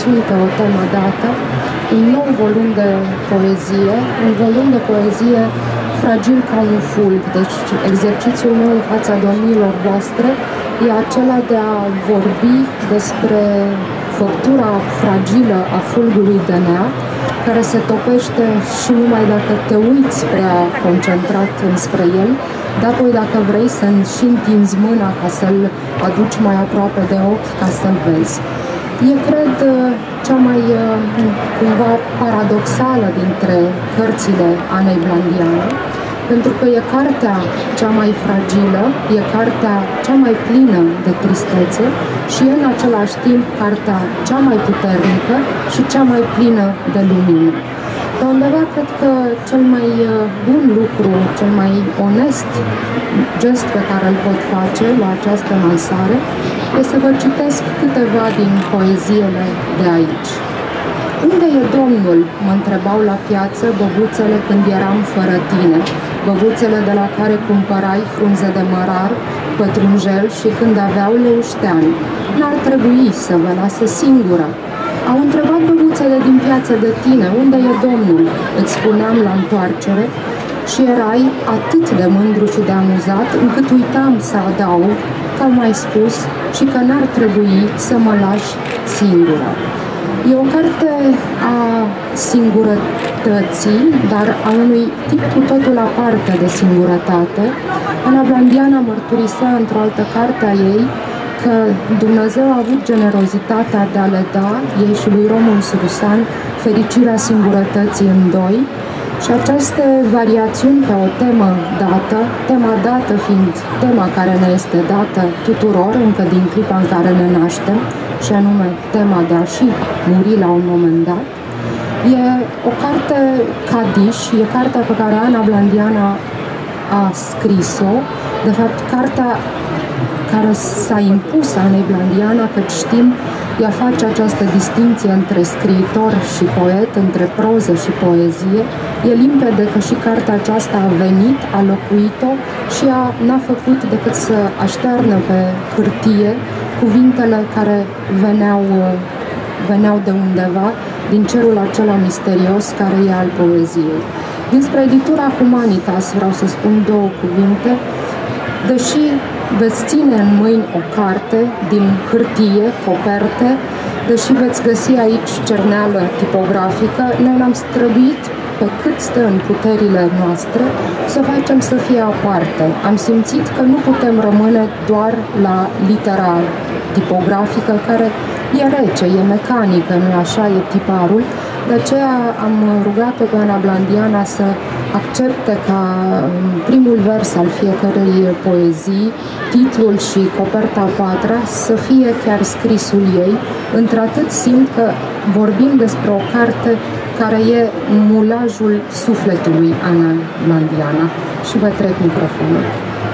variațiuni pe o temă dată, un nou volum de poezie, un volum de poezie fragil ca un fulg. Deci exercițiul meu în fața domnilor voastre e acela de a vorbi despre făptura fragilă a fulgului de nea, care se topește și numai dacă te uiți prea concentrat înspre el, dar apoi dacă vrei să și întinzi mâna ca să-l aduci mai aproape de ochi, ca să-l vezi. E, cred, cea mai cumva paradoxală dintre cărțile Anei Blandianu, pentru că e cartea cea mai fragilă, e cartea cea mai plină de tristețe și e în același timp cartea cea mai puternică și cea mai plină de lumină. Pe undeva, cred că cel mai bun lucru, cel mai onest gest pe care îl pot face la această lansare este să vă citesc câteva din poeziile de aici. Unde e Domnul? Mă întrebau la piață băbuțele când eram fără tine, băbuțele de la care cumpărai frunze de mărar, pătrunjel și când aveau leuștean. N-ar trebui să vă lase singură. Au întrebat băbuțele din piață de tine, unde e Domnul? Îți spuneam la întoarcere și erai atât de mândru și de amuzat încât uitam să adaug că au mai spus și că n-ar trebui să mă lași singură. E o carte a singurătății, dar a unui tip cu totul aparte de singurătate. Ana Blandiana mărturisea într-o altă carte a ei că Dumnezeu a avut generozitatea de a le da ei și lui Romulus Rusan fericirea singurătății în doi, și aceste variațiuni pe o temă dată, tema dată fiind tema care ne este dată tuturor încă din clipa în care ne naștem, și anume tema de a și muri la un moment dat, e o carte cadiș, e cartea pe care Ana Blandiana a scris-o, de fapt cartea care s-a impus Anei Blandiana, căci știm, ea face această distinție între scriitor și poet, între proză și poezie. E limpede că și cartea aceasta a venit, a locuit-o și n-a făcut decât să aștearnă pe hârtie cuvintele care veneau de undeva, din cerul acela misterios care e al poeziei. Dinspre editura Humanitas vreau să spun două cuvinte. Deși veți ține în mâini o carte din hârtie, coperte, deși veți găsi aici cerneală tipografică, noi l-am străduit pe cât stă în puterile noastre să facem să fie aparte. Am simțit că nu putem rămâne doar la litera tipografică, care e rece, e mecanică, nu așa, e tiparul. De aceea am rugat-o pe Ana Blandiana să accepte ca primul vers al fiecărei poezii, titlul și coperta a patra, să fie chiar scrisul ei. Într-atât simt că vorbim despre o carte care e mulajul sufletului Ana Blandiana. Și vă trec microfonul.